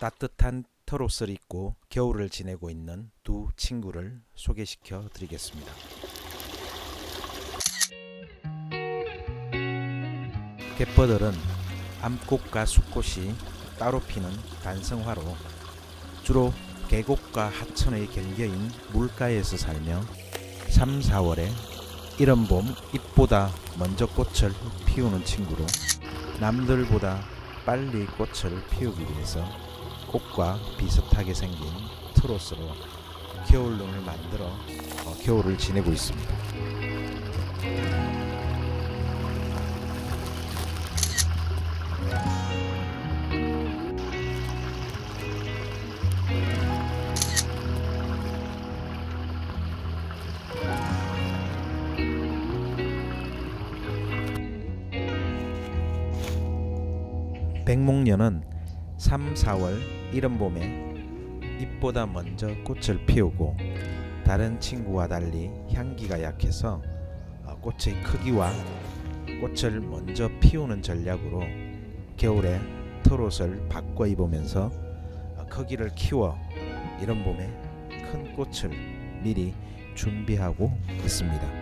따뜻한 털옷을 입고 겨울을 지내고 있는 두 친구를 소개시켜 드리겠습니다. 갯버들은 암꽃과 숫꽃이 따로 피는 단성화로 주로 계곡과 하천의 경계인 물가에서 살며 3, 4월에 이른 봄 잎보다 먼저 꽃을 피우는 친구로 남들보다 빨리 꽃을 피우기 위해서 꽃과 비슷하게 생긴 트롯으로 겨울눈을 만들어 겨울을 지내고 있습니다. 백목련은 3, 4월 이른 봄에 잎보다 먼저 꽃을 피우고 다른 친구와 달리 향기가 약해서 꽃의 크기와 꽃을 먼저 피우는 전략으로 겨울에 털옷을 바꿔 입으면서 크기를 키워 이른 봄에 큰 꽃을 미리 준비하고 있습니다.